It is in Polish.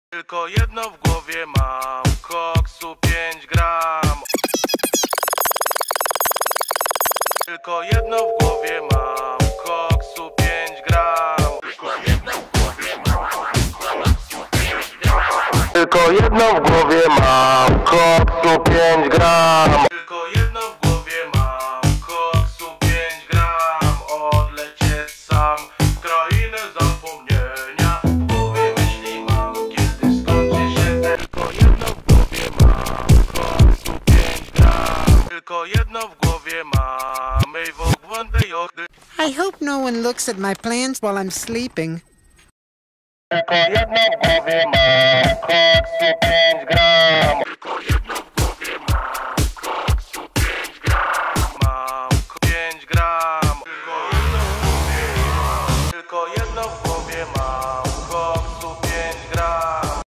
Tylko jedno w głowie mam, koksu 5 gram. Tylko jedno w głowie mam, koksu 5 gram. Tylko jedno w głowie mam, koksu 5 gram. Tylko jedno w głowie mam, koksu 5 gram. Odlecieć sam w krainę zapomnienia. W głowie myśli mam, kiedy skończy się. Tylko jedno w głowie mam, koksu 5 gram. Tylko jedno w głowie mam, ej w obłędnej ochry. I hope no one looks at my plans while I'm sleeping. Tylko jedno w głowie mam, koksu 5 gram.